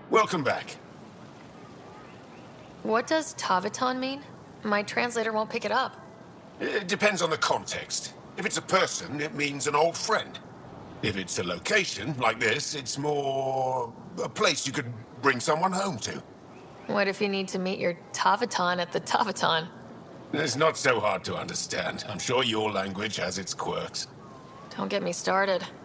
Welcome back. What does Taviton mean? My translator won't pick it up. It depends on the context. If it's a person, it means an old friend. If it's a location, like this, it's more a place you could bring someone home to. What if you need to meet your Taviton at the Taviton? It's not so hard to understand. I'm sure your language has its quirks. Don't get me started.